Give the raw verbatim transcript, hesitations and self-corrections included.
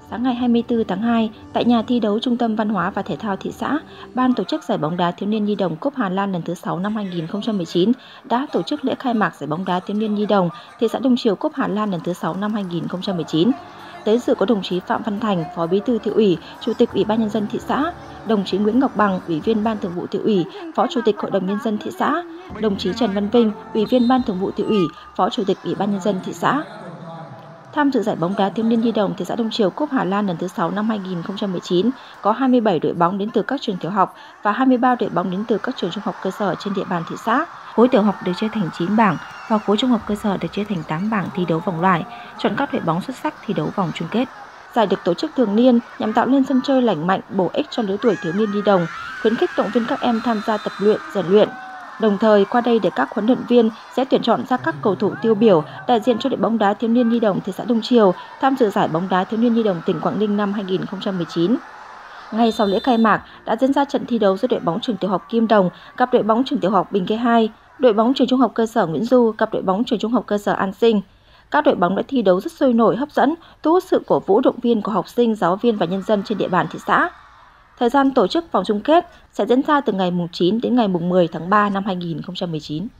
Sáng ngày hai mươi tư tháng hai, tại nhà thi đấu Trung tâm Văn hóa và Thể thao thị xã, Ban tổ chức giải bóng đá thiếu niên nhi đồng Cúp Hà Lan lần thứ sáu năm hai nghìn không trăm mười chín đã tổ chức lễ khai mạc giải bóng đá thiếu niên nhi đồng thị xã Đông Triều Cúp Hà Lan lần thứ sáu năm hai nghìn không trăm mười chín. Tới dự có đồng chí Phạm Văn Thành, Phó Bí thư Thị ủy, Chủ tịch Ủy ban nhân dân thị xã, đồng chí Nguyễn Ngọc Bằng, Ủy viên Ban Thường vụ Thị ủy, Phó Chủ tịch Hội đồng nhân dân thị xã, đồng chí Trần Văn Vinh, Ủy viên Ban Thường vụ Thị ủy, Phó Chủ tịch Ủy ban nhân dân thị xã. Tham dự giải bóng đá thiếu niên nhi đồng thị xã Đông Triều Cúp Hà Lan lần thứ sáu năm hai nghìn không trăm mười chín có hai mươi bảy đội bóng đến từ các trường tiểu học và hai mươi ba đội bóng đến từ các trường trung học cơ sở trên địa bàn thị xã. Khối tiểu học được chia thành chín bảng và khối trung học cơ sở được chia thành tám bảng thi đấu vòng loại, chọn các đội bóng xuất sắc thi đấu vòng chung kết. Giải được tổ chức thường niên nhằm tạo nên sân chơi lành mạnh, bổ ích cho lứa tuổi thiếu niên nhi đồng, khuyến khích động viên các em tham gia tập luyện, rèn luyện. Đồng thời, qua đây để các huấn luyện viên sẽ tuyển chọn ra các cầu thủ tiêu biểu đại diện cho đội bóng đá thiếu niên nhi đồng thị xã Đông Triều tham dự giải bóng đá thiếu niên nhi đồng tỉnh Quảng Ninh năm hai nghìn không trăm mười chín. Ngay sau lễ khai mạc đã diễn ra trận thi đấu giữa đội bóng trường tiểu học Kim Đồng gặp đội bóng trường tiểu học Bình Khê hai, đội bóng trường trung học cơ sở Nguyễn Du gặp đội bóng trường trung học cơ sở An Sinh. Các đội bóng đã thi đấu rất sôi nổi, hấp dẫn, thu hút sự cổ vũ động viên của học sinh, giáo viên và nhân dân trên địa bàn thị xã. Thời gian tổ chức vòng chung kết sẽ diễn ra từ ngày chín đến ngày mười tháng ba năm hai nghìn không trăm mười chín.